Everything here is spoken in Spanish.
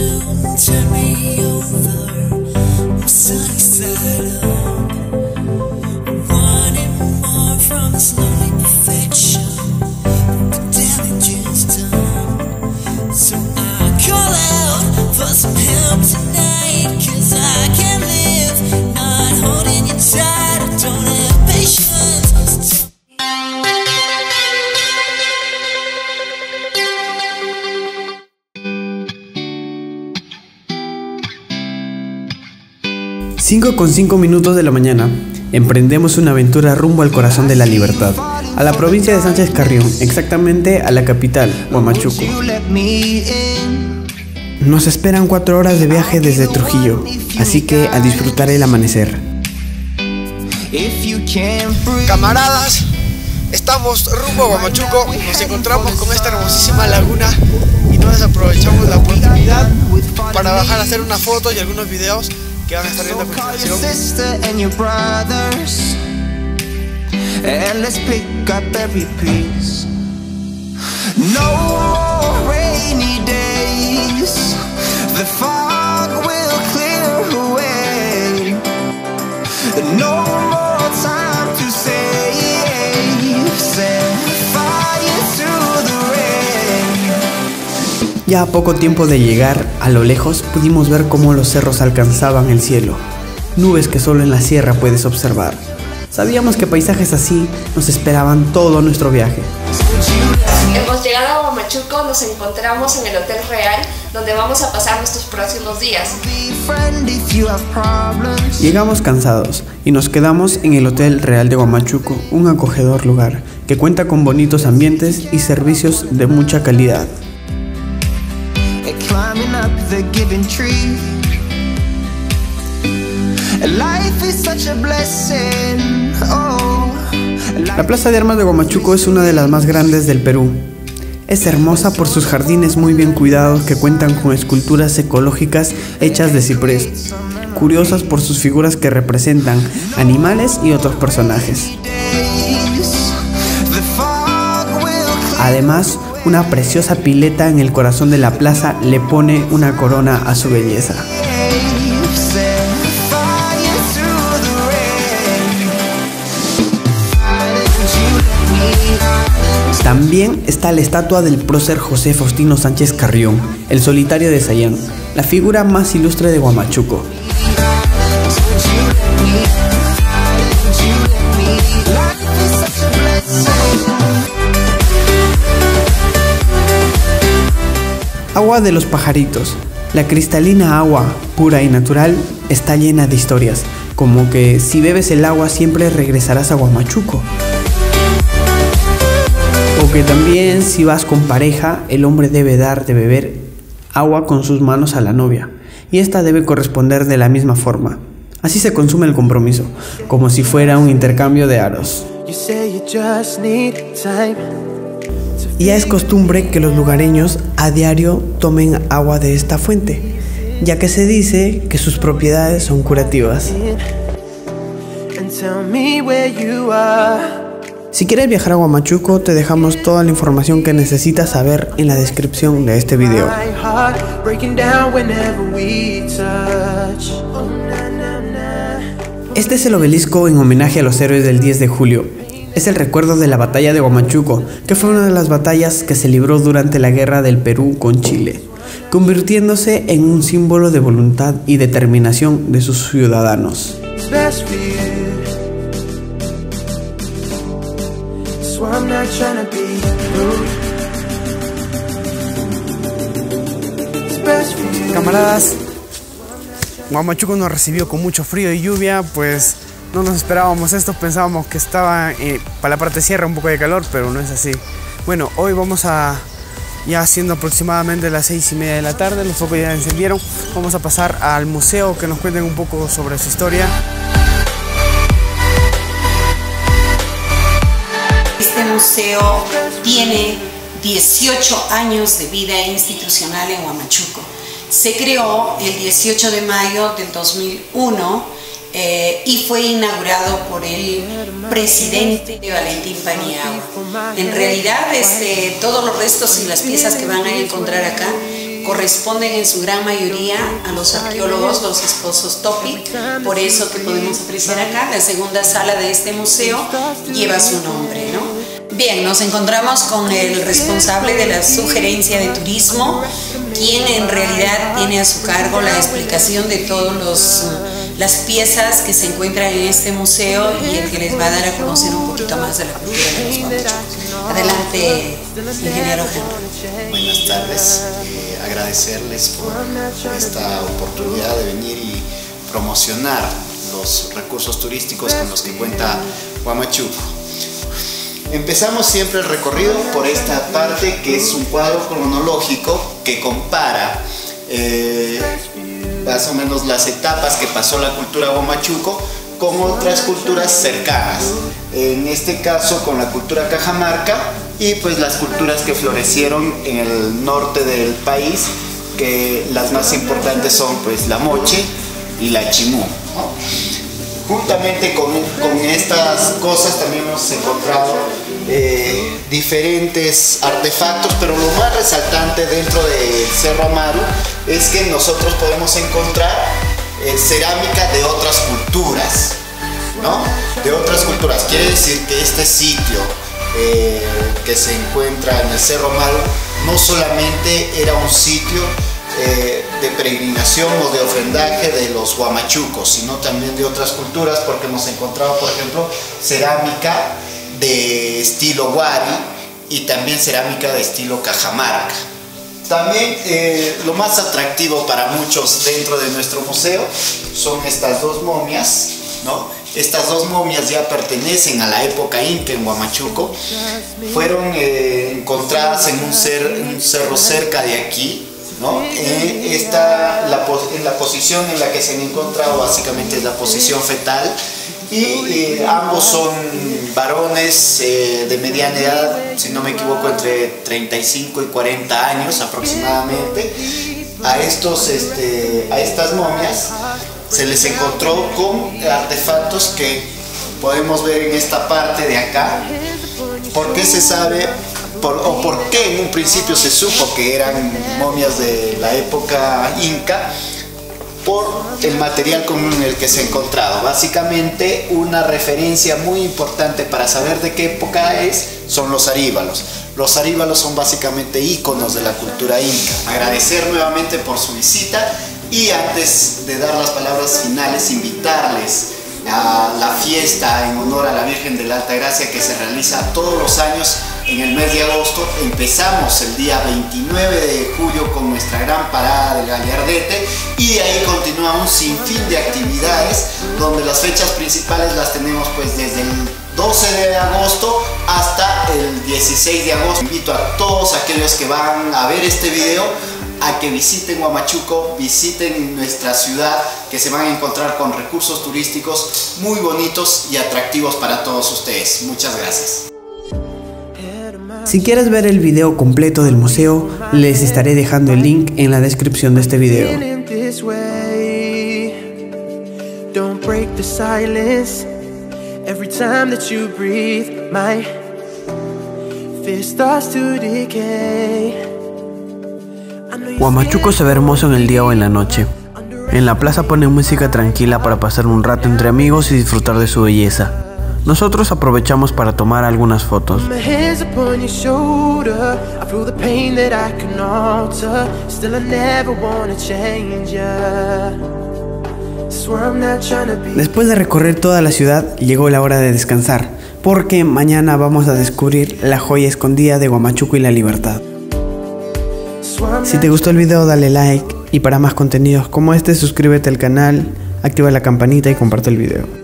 Con 5 minutos de la mañana, emprendemos una aventura rumbo al corazón de la libertad, a la provincia de Sánchez Carrión, exactamente a la capital, Huamachuco. Nos esperan 4 horas de viaje desde Trujillo, así que a disfrutar el amanecer. Camaradas, estamos rumbo a Huamachuco, nos encontramos con esta hermosísima laguna y nos aprovechamos la oportunidad para bajar a hacer una foto y algunos videos que van a estar viendo a continuación. Ya a poco tiempo de llegar, a lo lejos pudimos ver cómo los cerros alcanzaban el cielo, nubes que solo en la sierra puedes observar. Sabíamos que paisajes así nos esperaban todo nuestro viaje. Hemos llegado a Huamachuco, nos encontramos en el Hotel Real, donde vamos a pasar nuestros próximos días. Llegamos cansados y nos quedamos en el Hotel Real de Huamachuco, un acogedor lugar que cuenta con bonitos ambientes y servicios de mucha calidad. La Plaza de Armas de Huamachuco es una de las más grandes del Perú. Es hermosa por sus jardines muy bien cuidados que cuentan con esculturas ecológicas hechas de ciprés, curiosas por sus figuras que representan animales y otros personajes. Además, una preciosa pileta en el corazón de la plaza le pone una corona a su belleza. También está la estatua del prócer José Faustino Sánchez Carrión, el solitario de Sayán, la figura más ilustre de Huamachuco. Agua de los pajaritos. La cristalina agua, pura y natural, está llena de historias, como que si bebes el agua siempre regresarás a Huamachuco. O que también si vas con pareja, el hombre debe dar de beber agua con sus manos a la novia, y esta debe corresponder de la misma forma. Así se consume el compromiso, como si fuera un intercambio de aros. Y ya es costumbre que los lugareños a diario tomen agua de esta fuente, ya que se dice que sus propiedades son curativas. Si quieres viajar a Huamachuco, te dejamos toda la información que necesitas saber en la descripción de este video. Este es el obelisco en homenaje a los héroes del 10 de julio. Es el recuerdo de la batalla de Huamachuco, que fue una de las batallas que se libró durante la guerra del Perú con Chile, convirtiéndose en un símbolo de voluntad y determinación de sus ciudadanos. Camaradas, Huamachuco nos recibió con mucho frío y lluvia, pues no nos esperábamos esto, pensábamos que estaba para la parte sierra un poco de calor, pero no es así. Bueno, hoy vamos a, ya siendo aproximadamente las 6:30 de la tarde, los focos ya encendieron, vamos a pasar al museo que nos cuenten un poco sobre su historia. Este museo tiene 18 años de vida institucional en Huamachuco. Se creó el 18 de mayo del 2001 y fue inaugurado por el presidente Valentín Paniagua. En realidad, todos los restos y las piezas que van a encontrar acá corresponden en su gran mayoría a los arqueólogos, los esposos Topic, por eso que podemos apreciar acá, la segunda sala de este museo lleva su nombre, ¿no? Bien, nos encontramos con el responsable de la sugerencia de turismo, quien en realidad tiene a su cargo la explicación de todas las piezas que se encuentran en este museo y el que les va a dar a conocer un poquito más de la cultura de los guamachucos. Adelante, ingeniero Henry. Buenas tardes, agradecerles por esta oportunidad de venir y promocionar los recursos turísticos con los que cuenta Huamachuco. Empezamos siempre el recorrido por esta parte que es un cuadro cronológico que compara más o menos las etapas que pasó la cultura Huamachuco con otras culturas cercanas, en este caso con la cultura cajamarca y pues las culturas que florecieron en el norte del país, que las más importantes son pues la moche y la chimú, ¿no? Juntamente con estas cosas también hemos encontrado diferentes artefactos, pero lo más resaltante dentro del Cerro Amaru es que nosotros podemos encontrar cerámica de otras culturas, ¿no? De otras culturas. Quiere decir que este sitio que se encuentra en el Cerro Amaru no solamente era un sitio de peregrinación o de ofrendaje de los huamachucos, sino también de otras culturas, porque hemos encontrado, por ejemplo, cerámica de estilo Wari y también cerámica de estilo Cajamarca. También lo más atractivo para muchos dentro de nuestro museo son estas dos momias, ¿no? Estas dos momias ya pertenecen a la época inca en Huamachuco. Fueron encontradas en un cerro cerca de aquí, ¿no? La posición en la que se han encontrado básicamente es la posición fetal y ambos son varones de mediana edad, si no me equivoco entre 35 y 40 años aproximadamente. A estas momias se les encontró con artefactos que podemos ver en esta parte de acá. ¿Por qué se sabe? ¿Por qué en un principio se supo que eran momias de la época inca? Por el material común en el que se ha encontrado. Básicamente una referencia muy importante para saber de qué época son los aríbalos. Los aríbalos son básicamente íconos de la cultura inca. Agradecer nuevamente por su visita y antes de dar las palabras finales, invitarles a la fiesta en honor a la Virgen de la Alta Gracia que se realiza todos los años en el mes de agosto. Empezamos el día 29 de julio con nuestra gran parada del Gallardete y de ahí continúa un sinfín de actividades donde las fechas principales las tenemos pues desde el 12 de agosto hasta el 16 de agosto. Invito a todos aquellos que van a ver este video a que visiten Huamachuco, visiten nuestra ciudad, que se van a encontrar con recursos turísticos muy bonitos y atractivos para todos ustedes. Muchas gracias. Si quieres ver el video completo del museo, les estaré dejando el link en la descripción de este video. Huamachuco se ve hermoso en el día o en la noche. En la plaza ponen música tranquila para pasar un rato entre amigos y disfrutar de su belleza. Nosotros aprovechamos para tomar algunas fotos. Después de recorrer toda la ciudad, llegó la hora de descansar, porque mañana vamos a descubrir la joya escondida de Huamachuco y la Libertad. Si te gustó el video, dale like, y para más contenidos como este, suscríbete al canal, activa la campanita y comparte el video.